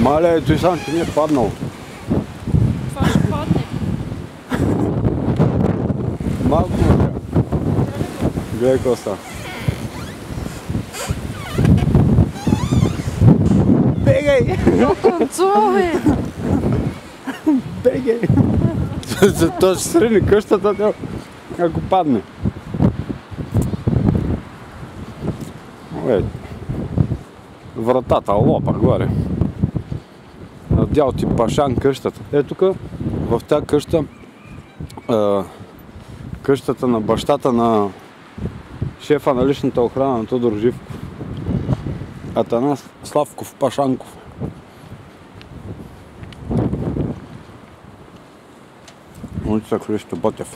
Мале, той сам ти не е паднал. Това ще падне. Малко мъка. Гледай какво става. Бегай! Танцува, бе! Бегай! Той ще срини къщата, ако падне. Вратата лопа горе. Надял ти пашан къщата. Е тук, в тази къща, къщата на бащата на шефа на личната охрана на Тодор Живков. Атанас Славков Пашанков. Улица Христо Ботев.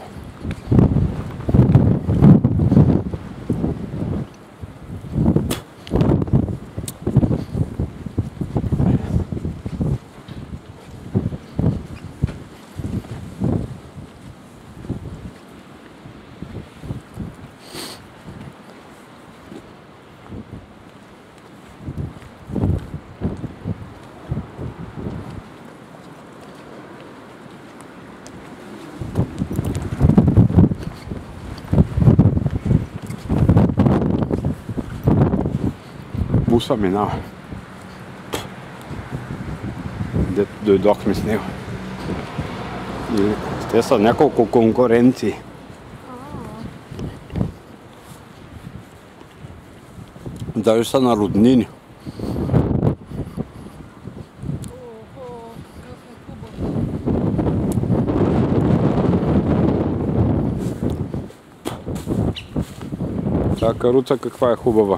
Буса минава. Дето дойдохме с него. И те са няколко конкуренции. Даже са на роднини. Та каруца каква е хубава.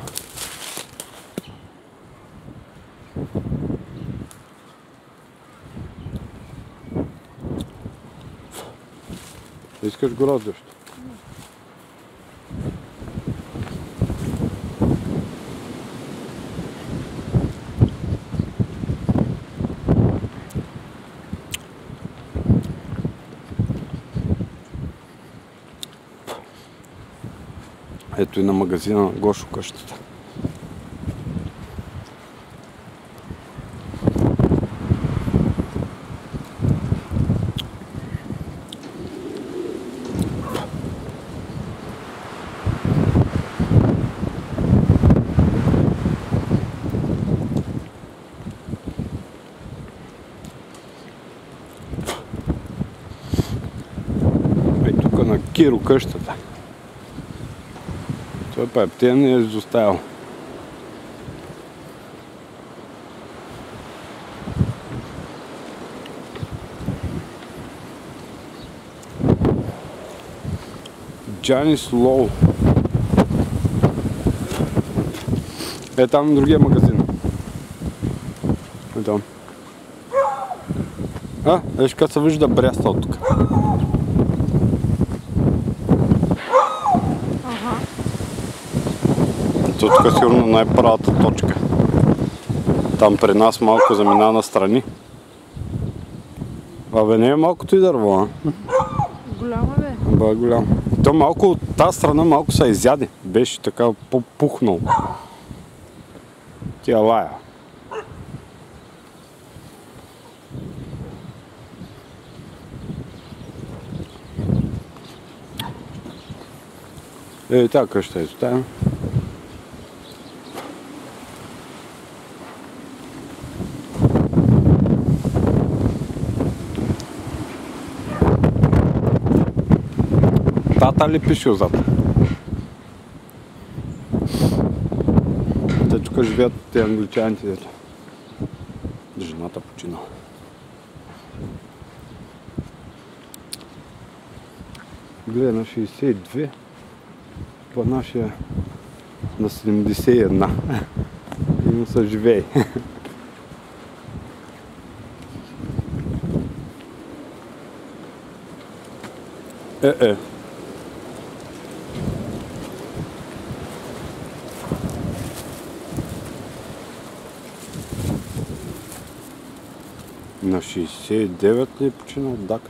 Искаш го роздеш? Ето и на магазина на Гошо къщата. На Киро къщата. Той пептен не е изоставил. Джанис Лоу. Е там другия магазин. Е там. Виж как се вижда бряста от тук. Тук е сигурно най-правата точка. Там при нас малко замина настрани. Абе не е малкото и дърво, а? Голямо бе. Бе, голямо. То малко от тази страна малко се изяде. Беше така по-пухнал. Тя лая. Ей, тази къща изоставям. Тата ли пише отзад? Те тук живеят те англичаните, дето. Жената почина. Гледа на 62, по нашия на 71. И му се живее. На 69 ли е починал даката?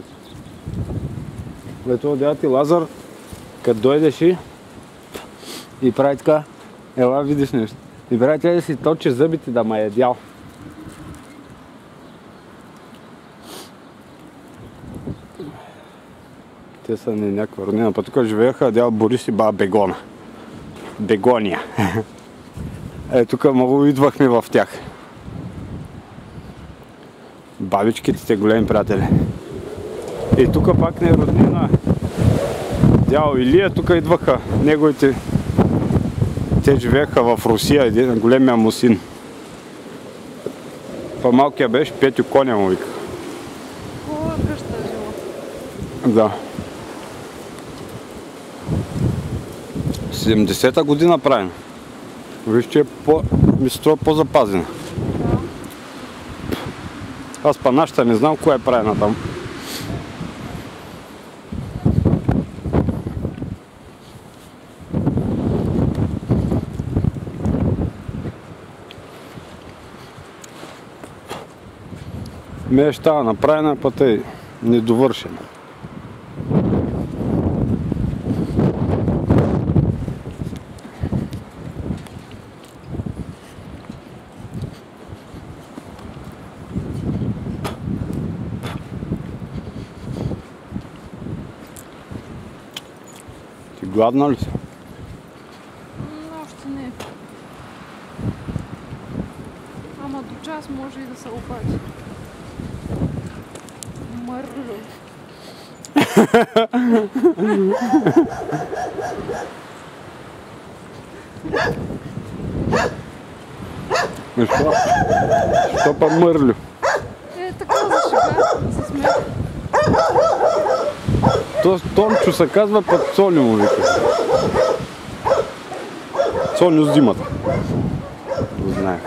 Това дядо ти Лазар, като дойдеш и прави така, ела видиш нещо. И прави тя да си точи зъбите да ма е дял. Те са не някаква роднина. Па тук живееха дядо Борис и баба Бегона. Бегония. Тук много идвахме в тях. Бабичките, те големи приятели. И тук пак не е роднина. Дядо Илия, тук идваха неговите. Те живееха в Русия, големия му син. По-малкия беше Петю Коня му вика. Хубава къща жила. Да. 70-та година правим. Виж, че ми се струва по-запазена. Да. Аз па нашата не знам коя е правена там. Ме щава направена, път е недовършена. Ти гладна ли си? Още не. Ама до час може и да се обади. Мърлю. Що па мърлю? Така за шега, за смех. Тончо се казва, път Цоню му вика. Цоню с зимата. Го знаех.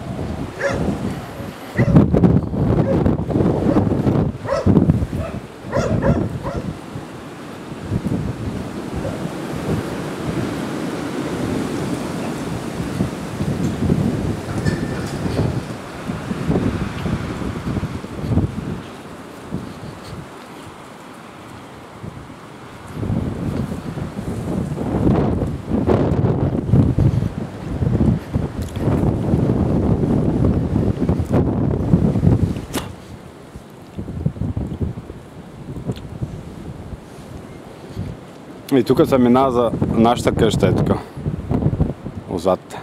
И тук се минава за нашата къща, е тук. Отзад.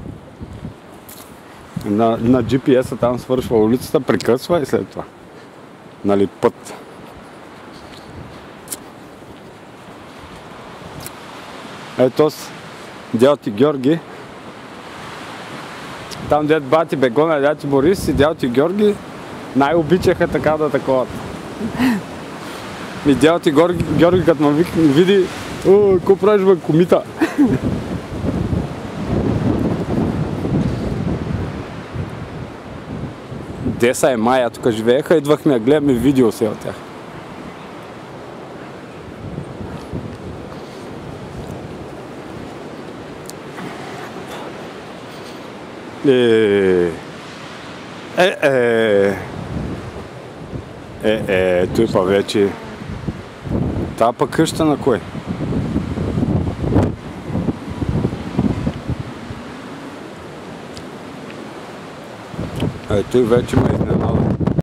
На GPS-а там свършва улицата, прекъсва и след това. Нали, път. Ето с дядо ти Георги. Там дед бати Бегона, дядо ти Борис и дядо ти Георги най-обичаха така да таковат. И дядо ти Георги, като ме види, какво правиш бе, комита? Деса и Майя тук живееха, идвахме да гледаме видео си от тях. Той па вече. Та пък къща на кой? Той вече ме